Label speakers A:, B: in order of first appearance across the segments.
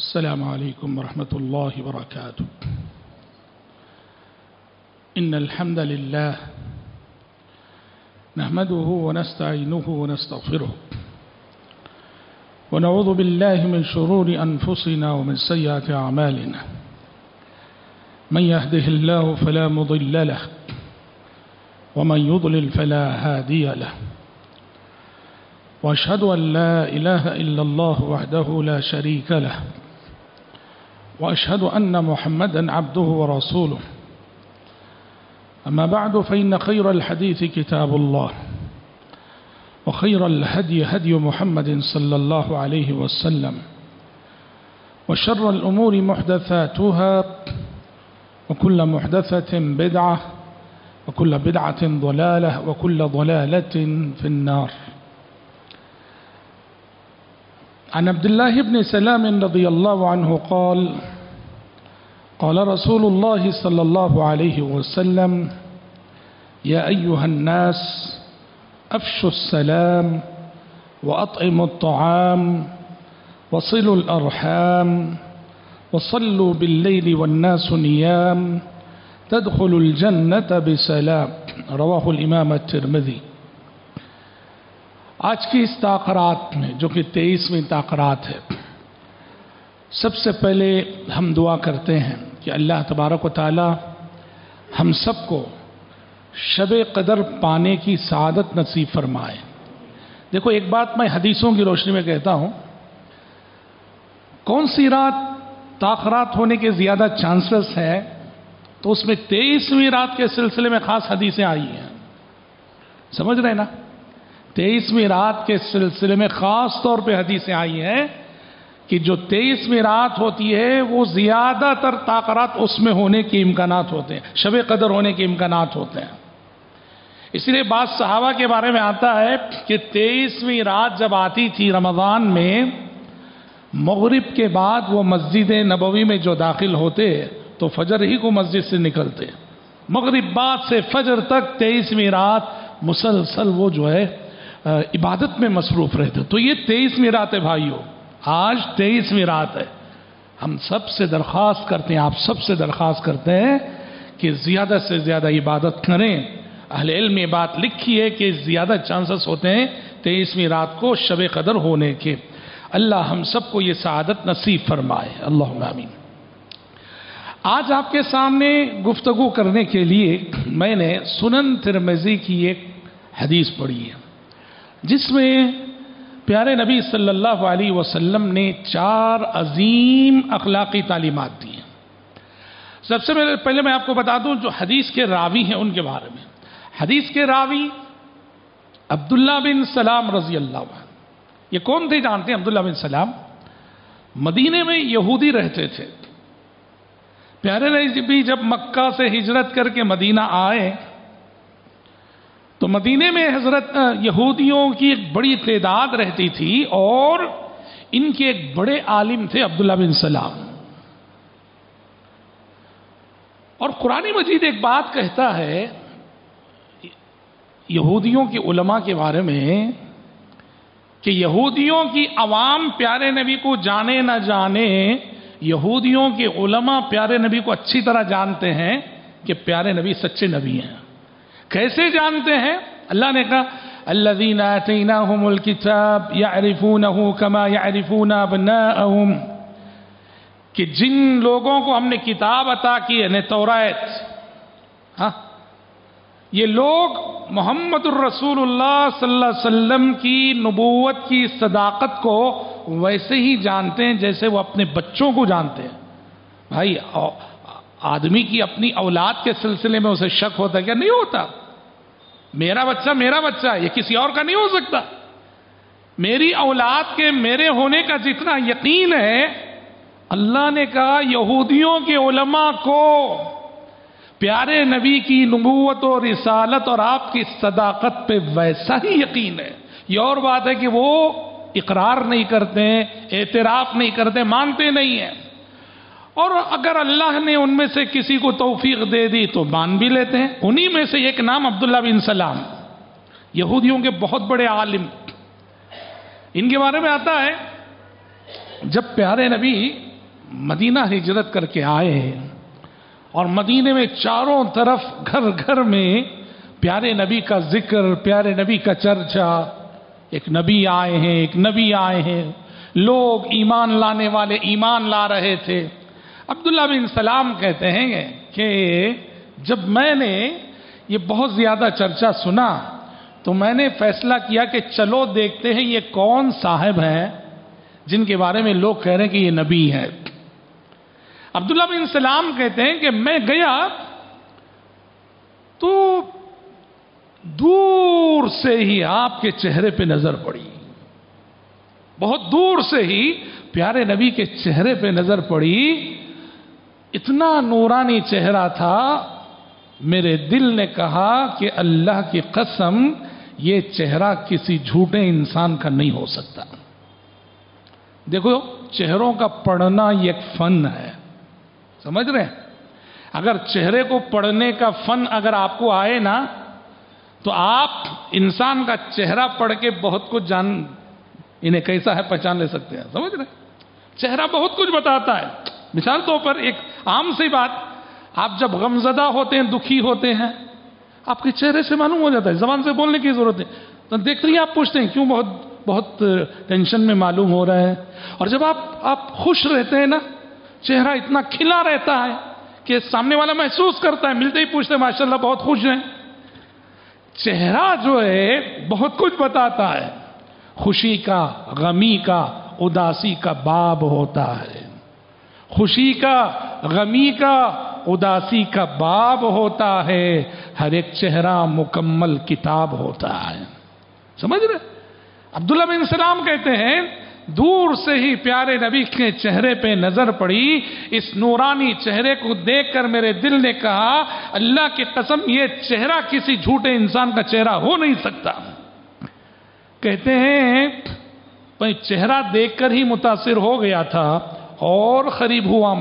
A: السلام عليكم ورحمة الله وبركاته. إن الحمد لله نحمده ونستعينه ونستغفره ونعوذ بالله من شرور أنفسنا ومن سيئات أعمالنا. من يهده الله فلا مضل له ومن يضلل فلا هادي له. وأشهد أن لا إله إلا الله وحده لا شريك له وأشهد أن محمدا عبده ورسوله. أما بعد فإن خير الحديث كتاب الله وخير الهدي هدي محمد صلى الله عليه وسلم وشر الأمور محدثاتها وكل محدثة بدعة وكل بدعة ضلالة وكل ضلالة في النار. عن عبد الله بن سلام رضي الله عنه قال قال رسول الله صلى الله عليه وسلم يا أيها الناس أفشوا السلام وأطعموا الطعام وصلوا الأرحام وصلوا بالليل والناس نيام تدخلوا الجنة بسلام. رواه الإمام الترمذي. آج کی اس تاخرات میں جو کہ 23ویں تاخرات ہے، سب سے پہلے ہم دعا کرتے ہیں کہ اللہ تبارک و تعالی ہم سب کو شب قدر پانے کی سعادت نصیب فرمائے. دیکھو، ایک بات میں حدیثوں کی روشنی میں کہتا ہوں، کون سی رات تاخرات ہونے کے زیادہ چانسز ہیں، تو اس میں 23ویں رات کے سلسلے میں خاص حدیثیں آئی ہیں. سمجھ رہے نا؟ 23ویں رات کے سلسلے میں خاص طور پہ حدیثیں آئی ہیں کہ جو 23ویں رات ہوتی ہے وہ زیادہ تر تاخرات اس میں ہونے کے امکانات ہوتے ہیں، شب قدر ہونے کے امکانات ہوتے ہیں. اس لیے بعض صحابہ کے بارے میں آتا ہے کہ 23ویں رات جب آتی تھی رمضان میں، مغرب کے بعد وہ مسجد نبوی میں جو داخل ہوتے تو فجر ہی کو مسجد سے نکلتے. مغرب بعد سے فجر تک 23ویں رات مسلسل وہ جو ہے عبادت میں مصروف رہتے. تو یہ 23ویں رات ہے بھائیو، آج 23ویں رات ہے. ہم سب سے درخواست کرتے ہیں، آپ سب سے درخواست کرتے ہیں کہ زیادہ سے زیادہ عبادت کریں. اہل علم یہ بات لکھی ہے کہ زیادہ چانسز ہوتے ہیں 23ویں رات کو شب قدر ہونے کے. اللہ ہم سب کو یہ سعادت نصیب فرمائے، اللہم آمین. آج آپ کے سامنے گفتگو کرنے کے لیے میں نے سنن ترمذی کی ایک حدیث پڑھی ہے، جس میں پیارے نبی صلی اللہ علیہ وسلم نے 4 عظیم اخلاقی تعلیمات دی ہیں. سب سے پہلے میں آپ کو بتا دوں جو حدیث کے راوی ہیں ان کے بارے میں. حدیث کے راوی عبداللہ بن سلام رضی اللہ عنہ. یہ کون تھے جانتے ہیں عبداللہ بن سلام؟ مدینے میں یہودی رہتے تھے. پیارے نبی جب مکہ سے ہجرت کر کے مدینہ آئے تو مدینے میں حضرت یہودیوں کی ایک بڑی تعداد رہتی تھی اور ان کے ایک بڑے عالم تھے عبداللہ بن سلام. اور قرآن مجید ایک بات کہتا ہے یہودیوں کے علماء کے بارے میں کہ یہودیوں کی عوام پیارے نبی کو جانے نہ جانے، یہودیوں کے علماء پیارے نبی کو اچھی طرح جانتے ہیں کہ پیارے نبی سچے نبی ہیں. کیسے جانتے ہیں؟ اللہ نے کہا الذین آتیناہم الکتاب یعرفونہ کما یعرفون ابناءہم، کہ جن لوگوں کو ہم نے کتاب عطا کی یعنی تورات، یہ لوگ محمد الرسول اللہ صلی اللہ علیہ وسلم کی نبوت کی صداقت کو ویسے ہی جانتے ہیں جیسے وہ اپنے بچوں کو جانتے ہیں. بھائی آدمی کی اپنی اولاد کے سلسلے میں اسے شک ہوتا ہے کیا؟ نہیں ہوتا. میرا بچہ یہ کسی اور کا نہیں ہو سکتا. میری اولاد کے میرے ہونے کا جتنا یقین ہے، اللہ نے کہا یہودیوں کے علماء کو پیارے نبی کی نبوت و رسالت اور آپ کی صداقت پہ ویسا ہی یقین ہے. یہ اور بات ہے کہ وہ اقرار نہیں کرتے، اعتراف نہیں کرتے، مانتے نہیں ہیں. اور اگر اللہ نے ان میں سے کسی کو توفیق دے دی تو مان بھی لیتے ہیں. انہی میں سے ایک نام عبداللہ بن سلام، یہودیوں کے بہت بڑے عالم. ان کے بارے میں آتا ہے جب پیارے نبی مدینہ ہجرت کر کے آئے اور مدینے میں چاروں طرف گھر گھر میں پیارے نبی کا ذکر، پیارے نبی کا چرچا، ایک نبی آئے ہیں، ایک نبی آئے ہیں، لوگ ایمان لانے والے ایمان لا رہے تھے۔ عبداللہ بن سلام کہتے ہیں کہ جب میں نے یہ بہت زیادہ چرچا سنا تو میں نے فیصلہ کیا کہ چلو دیکھتے ہیں یہ کون صاحب ہیں جن کے بارے میں لوگ کہہ رہے ہیں کہ یہ نبی ہے۔ عبداللہ بن سلام کہتے ہیں کہ میں گیا تو دور سے ہی آپ کے چہرے پہ نظر پڑی، بہت دور سے ہی پیارے نبی کے چہرے پہ نظر پڑی، اتنا نورانی چہرہ تھا، میرے دل نے کہا کہ اللہ کی قسم یہ چہرہ کسی جھوٹے انسان کا نہیں ہو سکتا۔ دیکھو چہروں کا پڑھنا یہ ایک فن ہے، سمجھ رہے ہیں؟ اگر چہرے کو پڑھنے کا فن اگر آپ کو آئے نا تو آپ انسان کا چہرہ پڑھ کے بہت کچھ انہیں کیسا ہے پہچان لے سکتے ہیں، سمجھ رہے ہیں؟ چہرہ بہت کچھ بتاتا ہے۔ مثال طور پر ایک عام سی بات، آپ جب غمزدہ ہوتے ہیں، دکھی ہوتے ہیں، آپ کے چہرے سے معلوم ہو جاتا ہے، زبان سے بولنے کی ضرورت ہے، تو دیکھتے ہی آپ پوچھتے ہیں کیوں بہت ٹینشن میں معلوم ہو رہا ہے۔ اور جب آپ خوش رہتے ہیں نا، چہرہ اتنا کھلا رہتا ہے کہ سامنے والا محسوس کرتا ہے، ملتے ہی پوچھتے ہیں ماشاءاللہ بہت خوش ہیں۔ چہرہ جو ہے بہت کچھ بتاتا ہے، خوشی کا، غمی کا، اداسی کا باب ہوتا ہے، خوشی کا، غمی کا، اداسی کا باب ہوتا ہے، ہر ایک چہرہ مکمل کتاب ہوتا ہے، سمجھ رہے؟ عبداللہ بن سلام کہتے ہیں دور سے ہی پیارے نبی کے چہرے پہ نظر پڑی، اس نورانی چہرے کو دیکھ کر میرے دل نے کہا اللہ کی قسم یہ چہرہ کسی جھوٹے انسان کا چہرہ ہو نہیں سکتا۔ کہتے ہیں میں چہرہ دیکھ کر ہی متاثر ہو گیا تھا اور قریب ہوا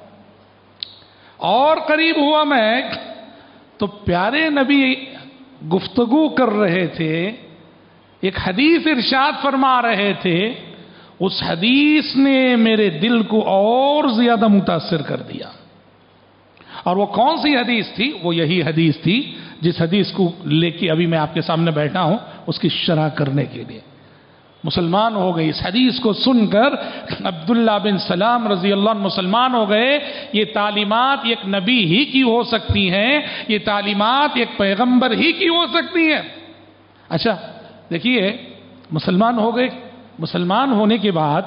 A: میں تو پیارے نبی گفتگو کر رہے تھے، ایک حدیث ارشاد فرما رہے تھے، اس حدیث نے میرے دل کو اور زیادہ متاثر کر دیا۔ اور وہ کون سی حدیث تھی؟ وہ یہی حدیث تھی جس حدیث کو لے کے ابھی میں آپ کے سامنے بیٹھا ہوں اس کی شرح کرنے کے لیے۔ مسلمان ہو گئے، اس حدیث کو سن کر عبداللہ بن سلام رضی اللہ عنہ مسلمان ہو گئے۔ یہ تعلیمات ایک نبی ہی کی ہو سکتی ہیں، یہ تعلیمات ایک پیغمبر ہی کی ہو سکتی ہیں۔ اچھا دیکھیے، مسلمان ہو گئے، مسلمان ہونے کے بعد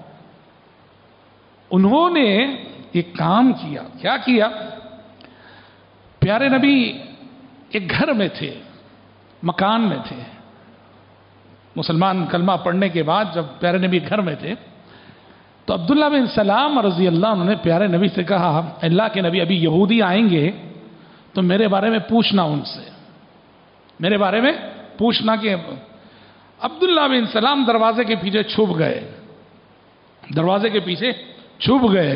A: انہوں نے ایک کام کیا۔ کیا کیا؟ پیارے نبی ایک گھر میں تھے، مکان میں تھے، مسلمان کلمہ پڑھنے کے بعد جب پیارے نبی گھر میں تھے تو عبداللہ بن سلام رضی اللہ عنہ نے پیارے نبی سے کہا اللہ کے نبی ابھی یہودی آئیں گے تو میرے بارے میں پوچھنا، ان سے میرے بارے میں پوچھنا۔ کہ عبداللہ بن سلام دروازے کے پیچھے چھپ گئے، دروازے کے پیچھے چھپ گئے۔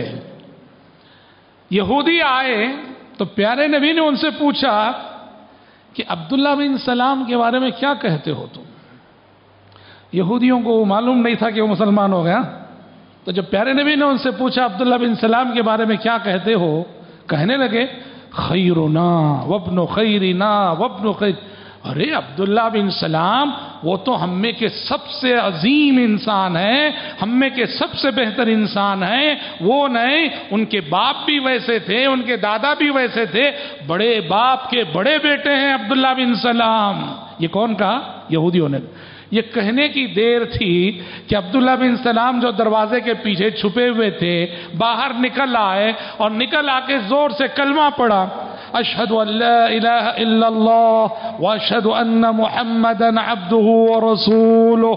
A: یہودی آئے تو پیارے نبی نے ان سے پوچھا کہ عبداللہ بن سلام کے بارے میں کیا کہتے ہو تم؟ یہودیوں کو معلوم نہیں تھا کہ وہ مسلمان ہو گیا، تو جب پیارے نبی نے ان سے پوچھا عبداللہ بن سلام کے بارے میں کیا کہتے ہو، کہنے لگے خیرنا وابن خیرنا وابن خیر۔ ارے عبداللہ بن سلام وہ تو ہم میں کے سب سے عظیم انسان ہیں، ہم میں کے سب سے بہتر انسان ہیں، وہ نہیں، ان کے باپ بھی ویسے تھے، ان کے دادا بھی ویسے تھے، بڑے باپ کے بڑے بیٹے ہیں عبداللہ بن سلام۔ یہ کون کہا؟ یہودیوں نے۔ یہ کہنے کی دیر تھی کہ عبداللہ بن سلام جو دروازے کے پیچھے چھپے ہوئے تھے باہر نکل آئے اور نکل آ کے زور سے کلمہ پڑھا، اشہد ان لا الہ الا اللہ واشہد ان محمدا عبدہ ورسولہ۔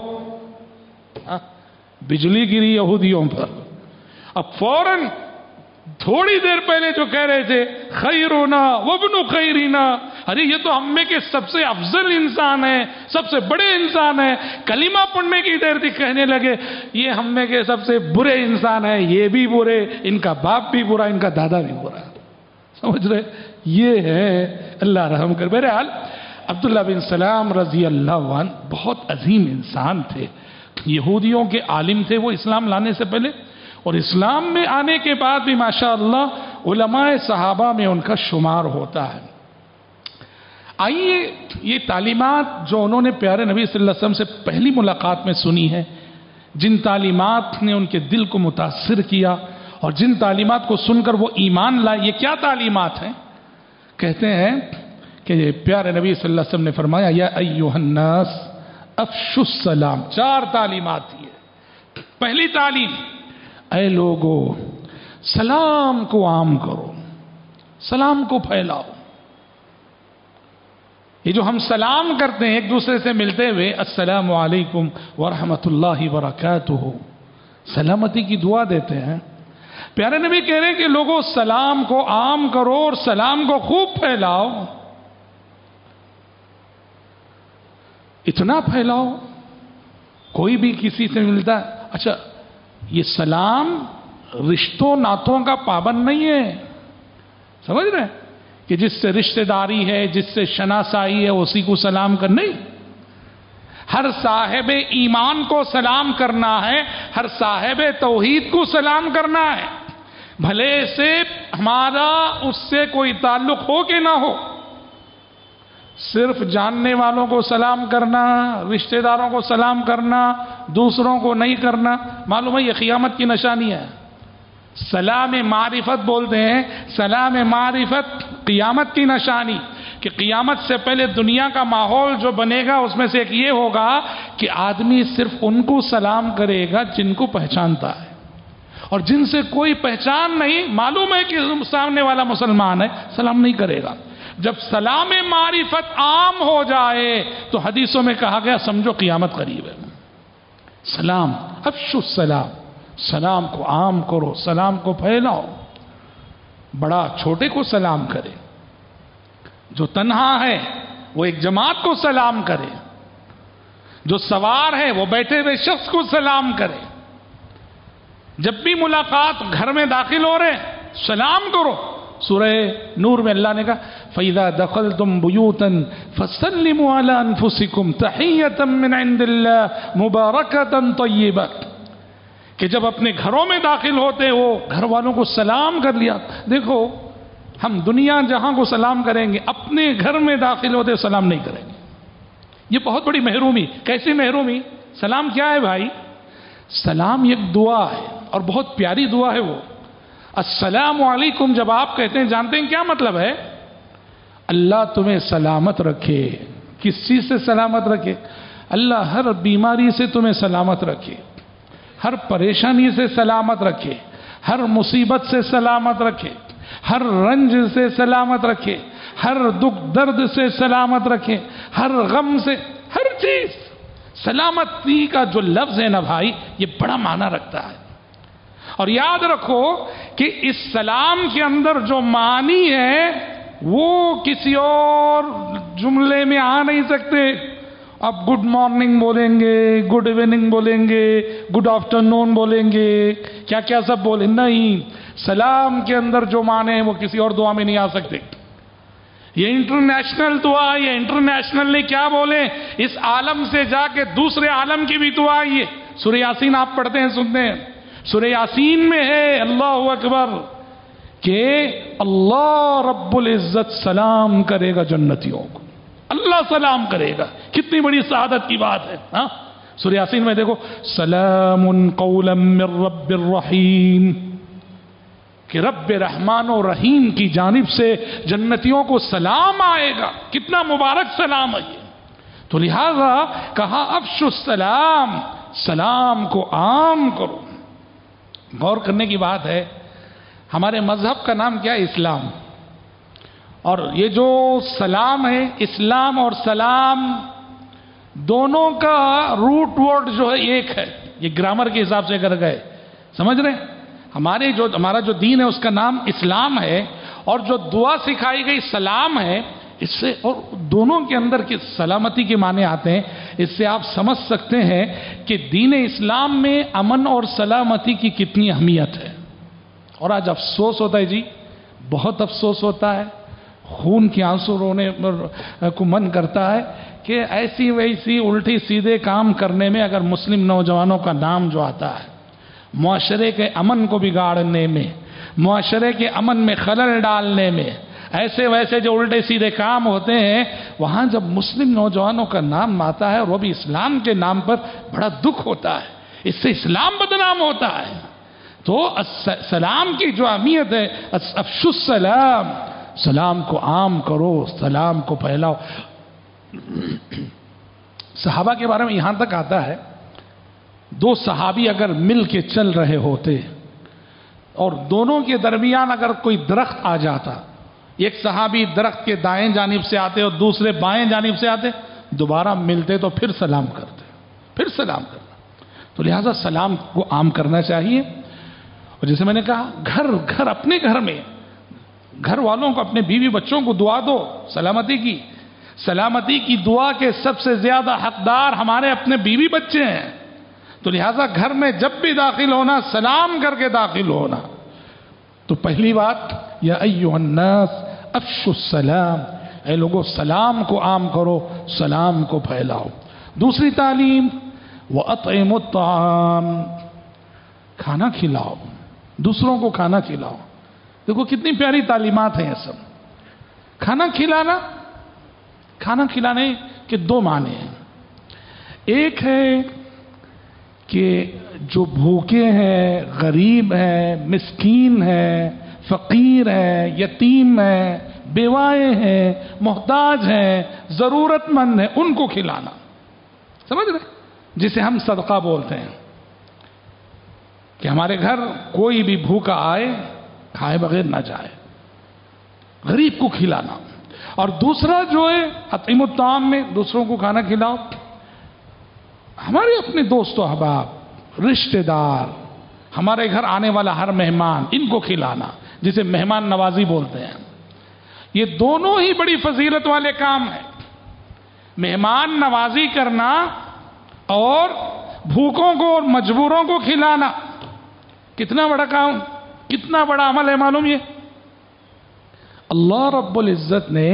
A: بجلی گری یہودیوں پر۔ اب فوراً تھوڑی دیر پہلے جو کہہ رہے تھے خیرنا وابن خیرنا، ارے یہ تو ہم میں کے سب سے افضل انسان ہیں، سب سے بڑے انسان ہیں، کلمہ پڑھنے کی دیر تھی کہنے لگے یہ ہم میں کے سب سے برے انسان ہیں، یہ بھی برے، ان کا باپ بھی برا، ان کا دادا بھی برا۔ سمجھ رہے؟ یہ ہے اللہ رحم کر۔ بہرحال عبداللہ بن سلام رضی اللہ عنہ بہت عظیم انسان تھے، یہودیوں کے عالم تھے وہ اسلام لانے سے پہلے، اور اسلام میں آنے کے بعد بھی ماشاءاللہ علماء صحابہ میں ان کا شمار ہوتا ہے۔ آئیے یہ تعلیمات جو انہوں نے پیارے نبی صلی اللہ علیہ وسلم سے پہلی ملاقات میں سنی ہے، جن تعلیمات نے ان کے دل کو متاثر کیا اور جن تعلیمات کو سن کر وہ ایمان لائے، یہ کیا تعلیمات ہیں؟ کہتے ہیں کہ پیارے نبی صلی اللہ علیہ وسلم نے فرمایا یا ایھا الناس افشوا السلام، 4 تعلیمات یہ۔ پہلی تعلیم، اے لوگو سلام کو عام کرو، سلام کو پھیلاؤ۔ یہ جو ہم سلام کرتے ہیں ایک دوسرے سے ملتے ہوئے، السلام علیکم ورحمۃ اللہ وبرکاتہ، سلامتی کی دعا دیتے ہیں۔ پیارے نبی کہہ رہے ہیں کہ لوگوں سلام کو عام کرو اور سلام کو خوب پھیلاؤ، اتنا پھیلاؤ کوئی بھی کسی سے ملتا ہے۔ اچھا، یہ سلام رشتوں ناتوں کا پابند نہیں ہے، سمجھ رہے ہیں؟ کہ جس سے رشتہ داری ہے، جس سے شناسائی ہے، اسی کو سلام کر، نہیں، ہر صاحب ایمان کو سلام کرنا ہے، ہر صاحب توحید کو سلام کرنا ہے، بھلے سے ہمارا اس سے کوئی تعلق ہو کہ نہ ہو۔ صرف جاننے والوں کو سلام کرنا، رشتہ داروں کو سلام کرنا، دوسروں کو نہیں کرنا، معلوم ہے یہ قیامت کی نشانی ہے۔ سلام معرفت بولتے ہیں، سلام معرفت قیامت کی نشانی، کہ قیامت سے پہلے دنیا کا ماحول جو بنے گا اس میں سے ایک یہ ہوگا کہ آدمی صرف ان کو سلام کرے گا جن کو پہچانتا ہے، اور جن سے کوئی پہچان نہیں، معلوم ہے کہ سامنے والا مسلمان ہے، سلام نہیں کرے گا۔ جب سلام معرفت عام ہو جائے تو حدیثوں میں کہا گیا سمجھو قیامت قریب ہے۔ سلام، افشوا السلام، سلام کو عام کرو، سلام کو پھیلاؤ، بڑا چھوٹے کو سلام کرے، جو تنہا ہے وہ ایک جماعت کو سلام کرے، جو سوار ہے وہ بیٹھے ہوئے شخص کو سلام کرے، جب بھی ملاقات گھر میں داخل ہو رہے سلام کرو۔ سورہ نور میں اللہ نے کہا فَإِذَا دَخَلْتُمْ بُيُوتًا فَسَلِّمُوا عَلَىٰ أَنفُسِكُمْ تَحِيَّةً مِّنْ عِندِ اللَّهِ مُبَارَكَةً طَيِّبَةً، کہ جب اپنے گھروں میں داخل ہوتے ہو گھر والوں کو سلام کر لیا۔ دیکھو ہم دنیا جہاں کو سلام کریں گے، اپنے گھر میں داخل ہوتے سلام نہیں کریں گے، یہ بہت بڑی محرومی۔ کیسی محرومی؟ سلام کیا ہے بھائی؟ سلام ایک دعا ہے اور بہت پیاری دعا ہے وہ۔ السلام علیکم جب آپ کہتے ہیں جانتے ہیں کیا مطلب ہے؟ اللہ تمہیں سلامت رکھے۔ کس چیز سے سلامت رکھے؟ اللہ ہر بیماری سے تمہیں سلامت رکھے، ہر پریشانی سے سلامت رکھے، ہر مصیبت سے سلامت رکھے، ہر رنج سے سلامت رکھے، ہر دکھ درد سے سلامت رکھے، ہر غم سے، ہر چیز۔ سلامتی کا جو لفظ ہے نا بھائی، یہ بڑا معنی رکھتا ہے۔ اور یاد رکھو کہ اس سلام کے اندر جو معنی ہے وہ کسی اور جملے میں آ نہیں سکتے۔ اب گڈ مارننگ بولیں گے، گڈ ایوننگ بولیں گے، گڈ آفٹر نون بولیں گے، کیا کیا سب بولیں، نہیں، سلام کے اندر جو معنی ہیں وہ کسی اور دعا میں نہیں آ سکتے۔ یہ انٹرنیشنل دعا، یہ انٹرنیشنل نے کیا بولے، اس عالم سے جا کے دوسرے عالم کی بھی دعا ہے۔ سورہ یاسین آپ پڑھتے ہیں، سنتے ہیں، سورہ یاسین میں ہے اللہ اکبر کہ اللہ رب العزت سلام کرے گا جنتیوں کو، اللہ سلام کرے گا۔ کتنی بڑی سعادت کی بات ہے۔ ہاں سورہ یاسین میں دیکھو، سلام قولا من رب الرحیم، کہ رب رحمان و رحیم کی جانب سے جنتیوں کو سلام آئے گا۔ کتنا مبارک سلام ہے یہ۔ تو لہذا کہا افشوا السلام، سلام کو عام کرو۔ غور کرنے کی بات ہے، ہمارے مذہب کا نام کیا ہے؟ اسلام۔ اور یہ جو سلام ہے، اسلام اور سلام دونوں کا روٹ ورڈ جو ہے ایک ہے۔ یہ گرامر کے حساب سے اگر گئے، سمجھ رہے ہیں؟ ہمارا جو دین ہے اس کا نام اسلام ہے، اور جو دعا سکھائی گئی سلام ہے، اس سے اور دونوں کے اندر کی سلامتی کے معنی آتے ہیں۔ اس سے آپ سمجھ سکتے ہیں کہ دین اسلام میں امن اور سلامتی کی کتنی اہمیت ہے۔ اور آج افسوس ہوتا ہے جی، بہت افسوس ہوتا ہے، خون کے آنسو رونے کو من کرتا ہے کہ ایسی ویسی الٹی سیدھے کام کرنے میں اگر مسلم نوجوانوں کا نام جو آتا ہے معاشرے کے امن کو بگاڑنے میں، معاشرے کے امن میں خلل ڈالنے میں، ایسے ویسے جو الٹے سیدھے کام ہوتے ہیں، وہاں جب مسلم نوجوانوں کا نام آتا ہے اور وہ بھی اسلام کے نام پر، بڑا دکھ ہوتا ہے، اس سے اسلام بدنام ہوتا ہے۔ تو سلام کی جو اہمیت ہے، افشوا السلام، سلام کو عام کرو، سلام کو پھیلاؤ۔ صحابہ کے بارے میں یہاں تک آتا ہے، دو صحابی اگر مل کے چل رہے ہوتے اور دونوں کے درمیان اگر کوئی درخت آ جاتا، ایک صحابی درخت کے دائیں جانب سے آتے اور دوسرے بائیں جانب سے آتے، دوبارہ ملتے تو پھر سلام کرتے، پھر سلام کرنا۔ تو لہذا سلام کو عام کرنا چاہیے۔ اور جیسے میں نے کہا، گھر اپنے گھر میں گھر والوں کو، اپنے بیوی بچوں کو دعا دو سلامتی کی دعا کے سب سے زیادہ حقدار ہمارے اپنے بیوی بچے ہیں۔ تو لہذا گھر میں جب بھی داخل ہونا، سلام کر کے داخل ہونا۔ تو پہلی بات، یا ایھا الناس افشوا السلام، اے لوگوں سلام کو عام کرو، سلام کو پھیلاؤ۔ دوسری تعلیم، وَأَطْعِمُوا الطَّعَامَ، کھانا کھلاؤ، دوسروں کو کھانا کھلاؤ۔ دیکھو کتنی پیاری تعلیمات ہیں یہ سب۔ کھانا کھلانے کے دو معنی ہیں۔ ایک ہے کہ جو بھوکے ہیں، غریب ہیں، مسکین ہیں، فقیر ہیں، یتیم ہیں، بیوائے ہیں، محتاج ہیں، ضرورت مند ہیں، ان کو کھلانا، سمجھ رہے؟ جسے ہم صدقہ بولتے ہیں، کہ ہمارے گھر کوئی بھی بھوکا آئے، کھائے بغیر نہ جائے، غریب کو کھلانا۔ اور دوسرا جو ہے اطعموا الطعام میں دوسروں کو کھانا کھلاؤ، ہمارے اپنے دوست و احباب، رشتہ دار، ہمارے گھر آنے والا ہر مہمان، ان کو کھلانا، جسے مہمان نوازی بولتے ہیں۔ یہ دونوں ہی بڑی فضیلت والے کام ہیں، مہمان نوازی کرنا اور بھوکوں کو اور مجبوروں کو کھلانا۔ کتنا بڑا کام، کتنا بڑا عمل ہے معلوم یہ؟ اللہ رب العزت نے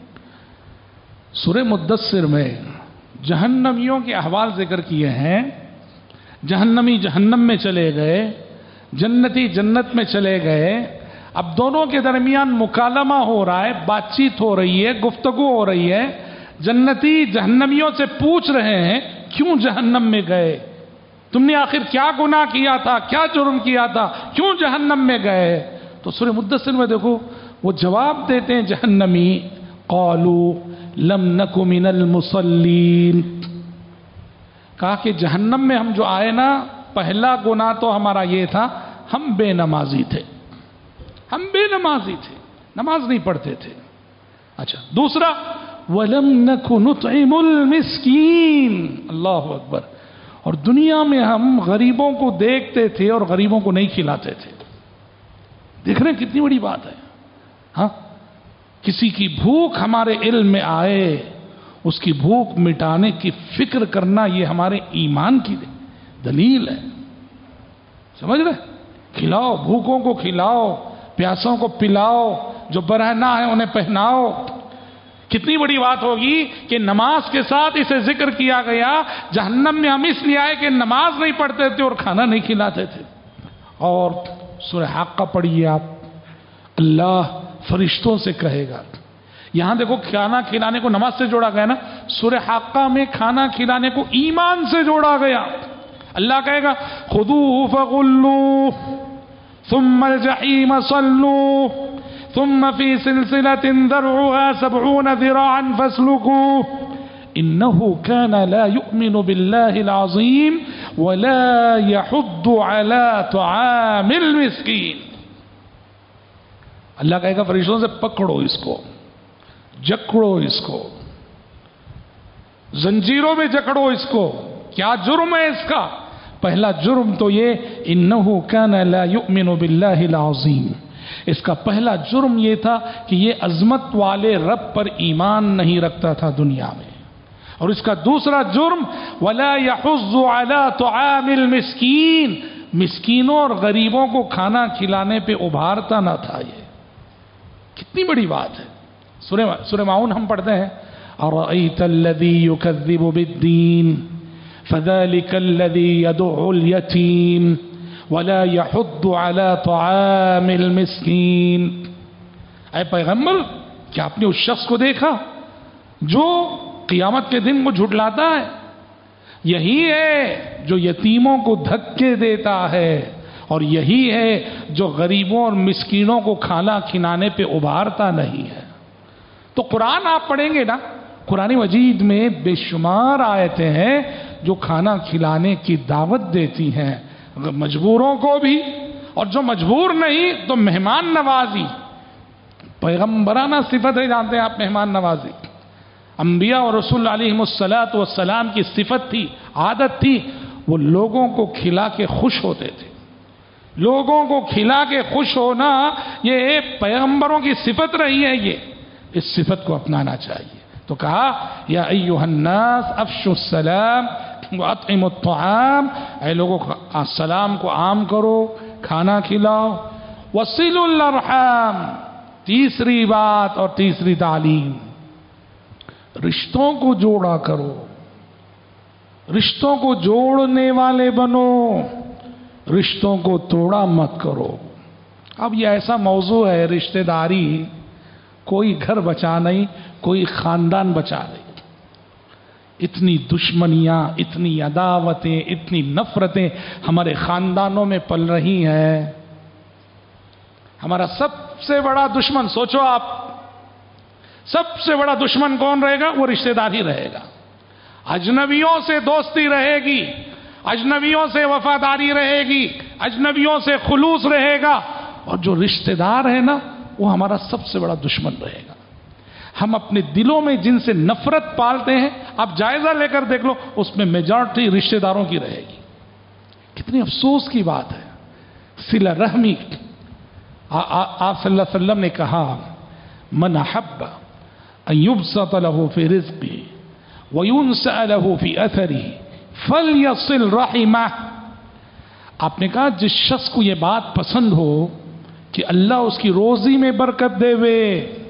A: سورہ مدثر میں جہنمیوں کے احوال ذکر کیے ہیں۔ جہنمی جہنم میں چلے گئے، جنتی جنت میں چلے گئے۔ اب دونوں کے درمیان مکالمہ ہو رہا ہے، بات چیت ہو رہی ہے، گفتگو ہو رہی ہے۔ جنتی جہنمیوں سے پوچھ رہے ہیں، کیوں جہنم میں گئے؟ تم نے آخر کیا گناہ کیا تھا، کیا جرم کیا تھا، کیوں جہنم میں گئے؟ تو سورہ مدثر میں دیکھو وہ جواب دیتے ہیں جہنمی، قالوا لم نک من المصلین، کہا کہ جہنم میں ہم جو آئے نا، پہلا گناہ تو ہمارا یہ تھا، ہم بے نمازی تھے، ہم بے نمازی تھے، نماز نہیں پڑھتے تھے۔ اچھا دوسرا، وَلَمْ نَكُ نُطْعِمُ الْمِسْكِينَ، اللہ اکبر، اور دنیا میں ہم غریبوں کو دیکھتے تھے اور غریبوں کو نہیں کھلاتے تھے۔ دیکھ رہے ہیں کتنی بڑی بات ہے؟ ہاں، کسی کی بھوک ہمارے علم میں آئے، اس کی بھوک مٹانے کی فکر کرنا، یہ ہمارے ایمان کی دلیل ہے، سمجھ رہے؟ کھلاؤ، بھوکوں کو کھلاؤ، پیاسوں کو پلاؤ، جو برہنہ ہے انہیں پہناؤ۔ کتنی بڑی بات ہوگی کہ نماز کے ساتھ اسے ذکر کیا گیا۔ جہنم میں ہم اس لیے آئے کہ نماز نہیں پڑھتے تھے اور کھانا نہیں کھلاتے تھے۔ اور سورہ حاقہ پڑھیے آپ، اللہ فرشتوں سے کہے گا، یہاں دیکھو کھانا کھلانے کو نماز سے جوڑا گیا نا، سورہ حاقہ میں کھانا کھلانے کو ایمان سے جوڑا گیا۔ اللہ کہے گا خذوہ فغلوہ ثم الجحیم صلوہ ثم فی سلسلۃ ذرعها 70 ذراعا فاسلکوہ انہ کان لا یؤمن باللہ العظیم ولا یحض علی طعام المسکین۔ اللہ کہے گا فرشتوں سے پکڑو اس کو، جکڑو اس کو، زنجیروں میں جکڑو اس کو۔ کیا جرم ہے اس کا؟ پہلا جرم تو یہ انہ کان لا یؤمن باللہ العظیم، اس کا پہلا جرم یہ تھا کہ یہ عظمت والے رب پر ایمان نہیں رکھتا تھا دنیا میں۔ اور اس کا دوسرا جرم ولا یحض علی طعام المسکین، مسکینوں اور غریبوں کو کھانا کھلانے پہ ابھارتا نہ تھا۔ یہ کتنی بڑی بات ہے۔ سورہ ماؤن ہم پڑھتے ہیں، ارأیت الذی یکذب بالدین فذلک الذی یدع الیتیم ولا يحض على طعام المسكين. اے پیغمبر، کیا آپ نے اس شخص کو دیکھا جو قیامت کے دن کو جھٹلاتا ہے؟ یہی ہے جو یتیموں کو دھکے دیتا ہے، اور یہی ہے جو غریبوں اور مسکینوں کو کھانا کھلانے پہ ابھارتا نہیں ہے. تو قرآن آپ پڑھیں گے نا، قرآن مجید میں بے شمار آیتیں ہیں جو کھانا کھلانے کی دعوت دیتی ہیں، مجبوروں کو بھی، اور جو مجبور نہیں تو مہمان نوازی. پیغمبرانہ صفت ہے، جانتے ہیں آپ، مہمان نوازی. انبیاء اور رسول علیہم السلام کی صفت تھی، عادت تھی، وہ لوگوں کو کھلا کے خوش ہوتے تھے. لوگوں کو کھلا کے خوش ہونا یہ پیغمبروں کی صفت رہی ہے. یہ اس صفت کو اپنانا چاہیے. تو کہا یا ایھا الناس افشوا السلام واطعموا الطعام، اے لوگوں السلام کو عام کرو، کھانا کھلاؤ. وصلوا الارحام، تیسری بات اور تیسری تعلیم، رشتوں کو جوڑا کرو، رشتوں کو جوڑنے والے بنو، رشتوں کو توڑا مت کرو. اب یہ ایسا موضوع ہے رشتہ داری، کوئی گھر بچا نہیں، کوئی خاندان بچا نہیں. اتنی دشمنیاں، اتنی عداوتیں، اتنی نفرتیں ہمارے خاندانوں میں پل رہی ہیں. ہمارا سب سے بڑا دشمن، سوچو آپ، سب سے بڑا دشمن کون رہے گا؟ وہ رشتہ دار ہی رہے گا. اجنبیوں سے دوستی رہے گی، اجنبیوں سے وفاداری رہے گی، اجنبیوں سے خلوص رہے گا، اور جو رشتہ دار ہے نا وہ ہمارا سب سے بڑا دشمن رہے گا. ہم اپنے دلوں میں جن سے نفرت پالتے ہیں، آپ جائزہ لے کر دیکھ لو، اس میں میجارٹی رشتہ داروں کی رہے گی. کتنی افسوس کی بات ہے. صلہ رحمی، آپ صلی اللہ علیہ وسلم نے کہا من احب ان یبسط له فی رزقه وینسأ له فی اثره فلیصل رحمہ. آپ نے کہا جس شخص کو یہ بات پسند ہو کہ اللہ اس کی روزی میں برکت دے وے،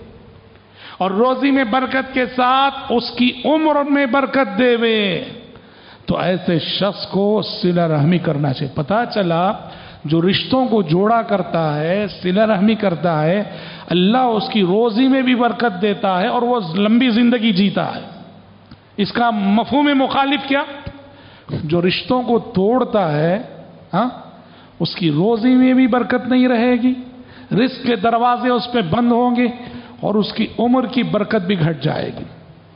A: اور روزی میں برکت کے ساتھ اس کی عمر میں برکت دے وے، تو ایسے شخص کو صلہ رحمی کرنا چاہیے. پتہ چلا جو رشتوں کو جوڑا کرتا ہے، صلہ رحمی کرتا ہے، اللہ اس کی روزی میں بھی برکت دیتا ہے اور وہ لمبی زندگی جیتا ہے. اس کا مفہوم مخالف کیا؟ جو رشتوں کو توڑتا ہے، اس کی روزی میں بھی برکت نہیں رہے گی، رزق کے دروازے اس پہ بند ہوں گے، اور اس کی عمر کی برکت بھی گھٹ جائے گی.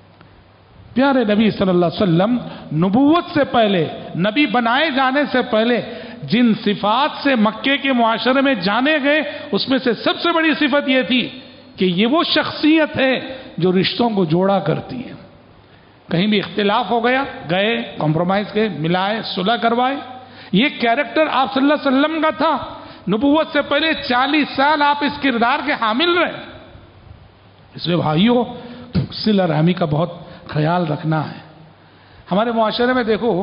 A: پیارے نبی صلی اللہ علیہ وسلم نبوت سے پہلے، نبی بنائے جانے سے پہلے جن صفات سے مکے کے معاشرے میں جانے گئے، اس میں سے سب سے بڑی صفت یہ تھی کہ یہ وہ شخصیت ہے جو رشتوں کو جوڑا کرتی ہے. کہیں بھی اختلاف ہو گیا، گئے کمپرومائز کے، ملائے، صلح کروائے. یہ کیریکٹر آپ صلی اللہ علیہ وسلم کا تھا. نبوت سے پہلے 40 سال آپ اس کردار کے حامل رہے. اس میں بھائیوں صلہ رحمی کا بہت خیال رکھنا ہے. ہمارے معاشرے میں دیکھو،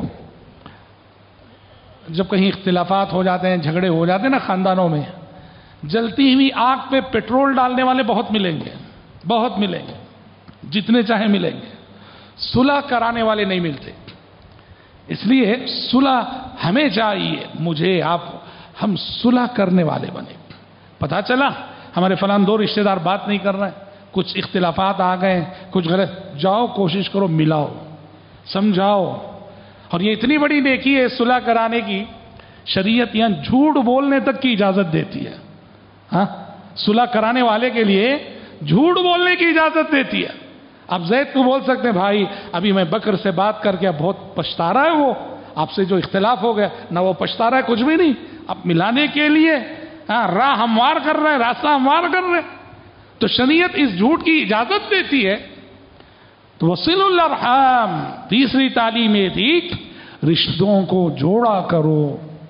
A: جب کہیں اختلافات ہو جاتے ہیں، جھگڑے ہو جاتے ہیں نا خاندانوں میں، جلتی ہوئی آگ پہ پیٹرول ڈالنے والے بہت ملیں گے، بہت ملیں گے، جتنے چاہیں ملیں گے. صلح کرانے والے نہیں ملتے. اس لیے صلح ہمیں چاہیے، مجھے، آپ، ہم صلح کرنے والے بنے. پتہ چلا ہمارے فلان دو رشتہ دار بات نہیں کر رہے ہیں، کچھ اختلافات آ گئے، کچھ غلط، جاؤ کوشش کرو، ملاؤ، سمجھاؤ. اور یہ اتنی بڑی نیکی ہے صلح کرانے کی، شریعت یہاں جھوٹ بولنے تک کی اجازت دیتی ہے. صلح کرانے والے کے لیے جھوٹ بولنے کی اجازت دیتی ہے. آپ زید کو بول سکتے ہیں بھائی ابھی میں بکر سے بات کر کے بہت پچھتا رہا ہے، وہ آپ سے جو اختلاف ہو گیا نہ، وہ پچھتا رہا ہے کچھ بھی نہیں، اب ملانے کے لیے راہ ہموار کر رہے ہیں، راستہ ہموار کر رہے ہیں. تو شریعت اس جھوٹ کی اجازت دیتی ہے. تو وصل الارحام، تیسری تعلیم یہ تھی رشتوں کو جوڑا کرو.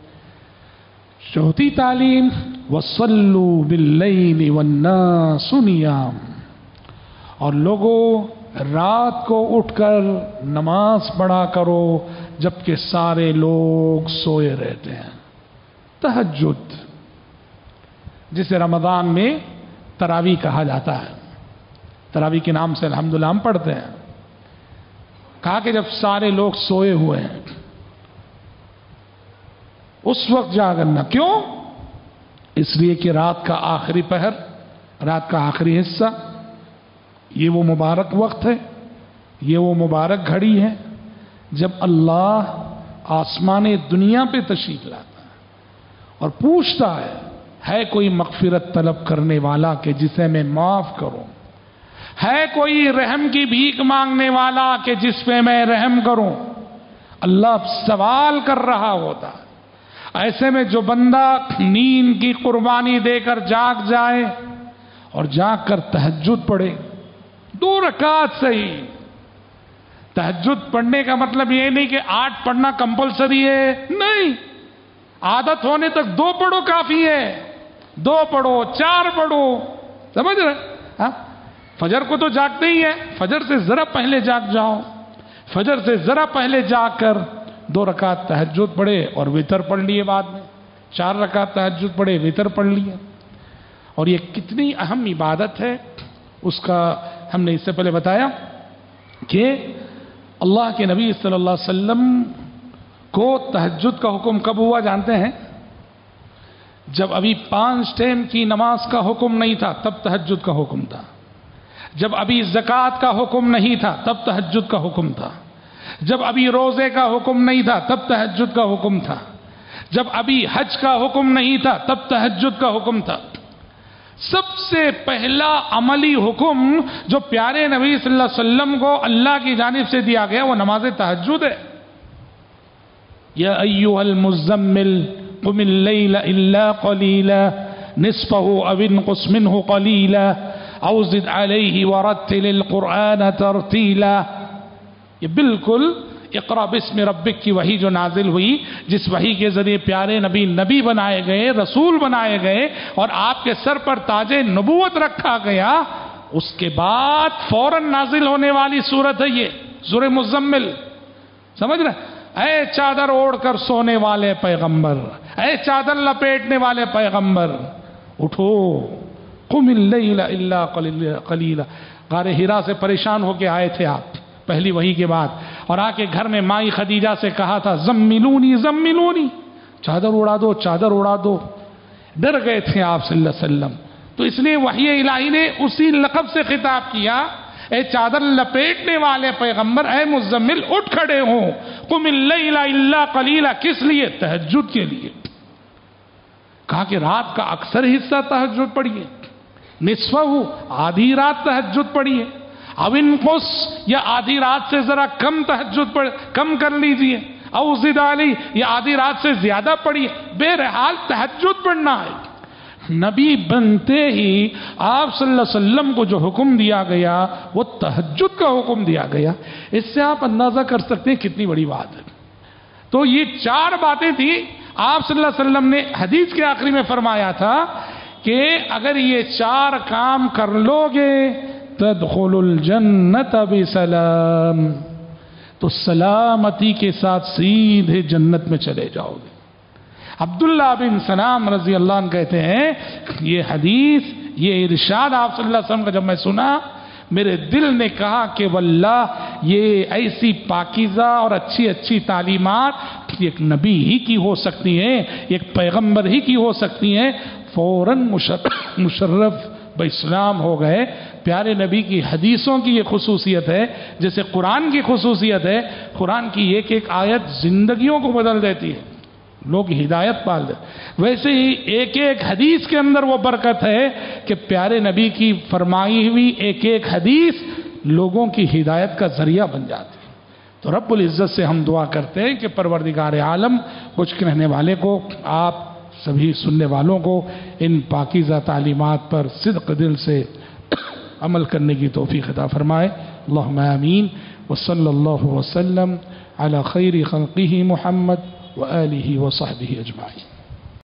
A: چوتھی تعلیم وصلوا باللیل والناس نیام، اور لوگوں رات کو اٹھ کر نماز پڑھا کرو جبکہ سارے لوگ سوئے رہتے ہیں. تہجد، جسے رمضان میں تراویح کہا جاتا ہے، تراویح کے نام سے الحمدللہ ہم پڑھتے ہیں. کہا کہ جب سارے لوگ سوئے ہوئے ہیں اس وقت جاگنا. کیوں؟ اس لیے کہ رات کا آخری پہر، رات کا آخری حصہ، یہ وہ مبارک وقت ہے، یہ وہ مبارک گھڑی ہے جب اللہ آسمان دنیا پہ تشریف لاتا ہے اور پوچھتا ہے کوئی مغفرت طلب کرنے والا کہ جسے میں معاف کروں؟ ہے کوئی رحم کی بھیک مانگنے والا کہ جس پہ میں رحم کروں؟ اللہ سوال کر رہا ہوتا ہے. ایسے میں جو بندہ نیند کی قربانی دے کر جاگ جائے اور جاگ کر تہجد پڑھے، 2 رکعت صحیح. تہجد پڑھنے کا مطلب یہ نہیں کہ 8 پڑھنا کمپلسری ہے، نہیں، عادت ہونے تک 2 پڑھو کافی ہے. 2 پڑھو، 4 پڑھو، سمجھ رہے؟ ہاں، فجر کو تو جاگتے ہی ہے، فجر سے ذرا پہلے جاگ جاؤ، فجر سے ذرا پہلے جاگ کر 2 رکعت تہجد پڑھے اور وتر پڑھ لیے، بعد میں 4 رکعت تہجد پڑھے، وتر پڑھ لیے. اور یہ کتنی اہم عبادت ہے، اس کا ہم نے اس سے پہلے بتایا کہ اللہ کے نبی صلی اللہ علیہ وسلم کو تہجد کا حکم کب ہوا جانتے ہیں؟ جب ابھی 5 ٹائم کی نماز کا حکم نہیں تھا تب تہجد کا حکم تھا. جب ابھی زکوٰۃ کا حکم نہیں تھا تب تہجد کا حکم تھا. جب ابھی روزے کا حکم نہیں تھا تب تہجد کا حکم تھا. جب ابھی حج کا حکم نہیں تھا تب تہجد کا حکم تھا. سب سے پہلا عملی حکم جو پیارے نبی صلی اللہ علیہ وسلم کو اللہ کی جانب سے دیا گیا وہ نماز تہجد ہے. یا ایھا المزمل قم اللیل الا قلیلا نصفه او انقص منه قلیلا او زد علیہ ورتل القرآن ترتیلا. یہ بالکل اقرا باسم ربک کی وحی جو نازل ہوئی، جس وحی کے ذریعے پیارے نبی بنائے گئے، رسول بنائے گئے اور آپ کے سر پر تاج نبوت رکھا گیا، اس کے بعد فوراً نازل ہونے والی سورت ہے یہ سورہ مزمل. سمجھ رہے؟ اے چادر اوڑھ کر سونے والے پیغمبر، اے چادر لپیٹنے والے پیغمبر، اٹھو، قم اللیل الا قلیلا. غار حرا سے پریشان ہو کے آئے تھے آپ پہلی وحی کے بعد، اور آ کے گھر میں مائی خدیجہ سے کہا تھا زملونی زملونی، چادر اڑا دو، چادر اڑا دو. ڈر گئے تھے آپ صلی اللہ علیہ وسلم، تو اس لیے وحی الہی نے اسی لقب سے خطاب کیا، اے چادر لپیٹنے والے پیغمبر، اے مزمل اٹھ کھڑے ہوں. قم اللیل الا قلیلا، کس لیے؟ تہجد کے لیے. کہا کہ رات کا اکثر حصہ تہجد پڑھیے، نصفہ آدھی رات تہجد پڑھیے، او انقص یا آدھی رات سے ذرا کم تہجد کم کر لیجئے، او زد علی یا آدھی رات سے زیادہ پڑھیے. بہرحال تہجد پڑھنا ہے. نبی بنتے ہی آپ صلی اللہ علیہ وسلم کو جو حکم دیا گیا وہ تہجد کا حکم دیا گیا. اس سے آپ اندازہ کر سکتے ہیں کتنی بڑی بات ہے. تو یہ 4 باتیں تھیں. آپ صلی اللہ علیہ وسلم نے حدیث کے آخری میں فرمایا تھا کہ اگر یہ 4 کام کر لو گے تدخل الجنت بسلام، تو سلامتی کے ساتھ سیدھے جنت میں چلے جاؤ گے. عبداللہ بن سلام رضی اللہ عنہ کہتے ہیں یہ حدیث، یہ ارشاد آپ صلی اللہ علیہ وسلم کا جب میں سنا میرے دل نے کہا کہ واللہ یہ ایسی پاکیزہ اور اچھی تعلیمات ایک نبی ہی کی ہو سکتی ہیں، ایک پیغمبر ہی کی ہو سکتی ہیں. فوراً مشرف باسلام ہو گئے. پیارے نبی کی حدیثوں کی یہ خصوصیت ہے، جیسے قرآن کی خصوصیت ہے، قرآن کی ایک ایک آیت زندگیوں کو بدل دیتی ہے، لوگ ہدایت پال دے. ویسے ہی ایک ایک حدیث کے اندر وہ برکت ہے کہ پیارے نبی کی فرمائی ہوئی ایک ایک حدیث لوگوں کی ہدایت کا ذریعہ بن جاتی ہے. تو رب العزت سے ہم دعا کرتے ہیں کہ پروردگار عالم کچھ کہنے والے کو، آپ سبھی سننے والوں کو ان پاکیزہ تعلیمات پر صدق دل سے عمل کرنے کی توفیق عطا فرمائے. اللہم آمین. وصلی اللہ وسلم علی خیر خلقہ محمد وآلہ وصحبہ اجمعین.